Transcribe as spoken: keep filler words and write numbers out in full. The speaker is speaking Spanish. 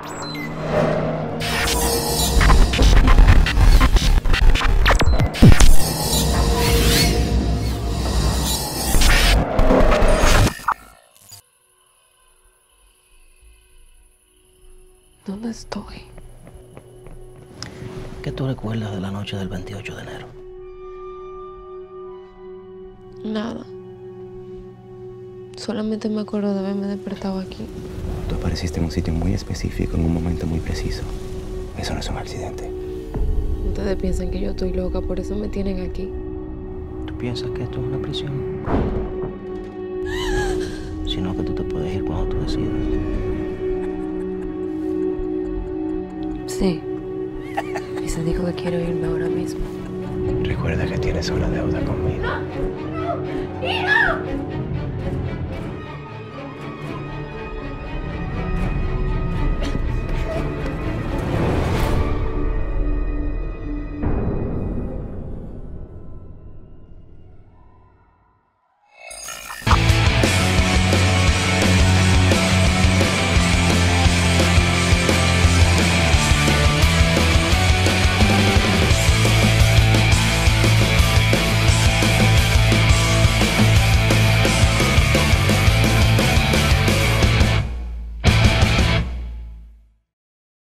¿Dónde estoy? ¿Qué tú recuerdas de la noche del veintiocho de enero? Nada. Solamente me acuerdo de haberme despertado aquí. Tú apareciste en un sitio muy específico, en un momento muy preciso. Eso no es un accidente. Ustedes piensan que yo estoy loca, por eso me tienen aquí. ¿Tú piensas que esto es una prisión? Sino que tú te puedes ir cuando tú decidas. Sí. Y se dijo que quiero irme ahora mismo. Recuerda que tienes una deuda conmigo. ¡No! ¡No!